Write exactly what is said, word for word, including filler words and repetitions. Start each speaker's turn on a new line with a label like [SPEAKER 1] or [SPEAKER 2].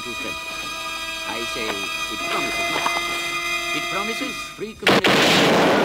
[SPEAKER 1] total strangers. I say it promises much. It promises free communication.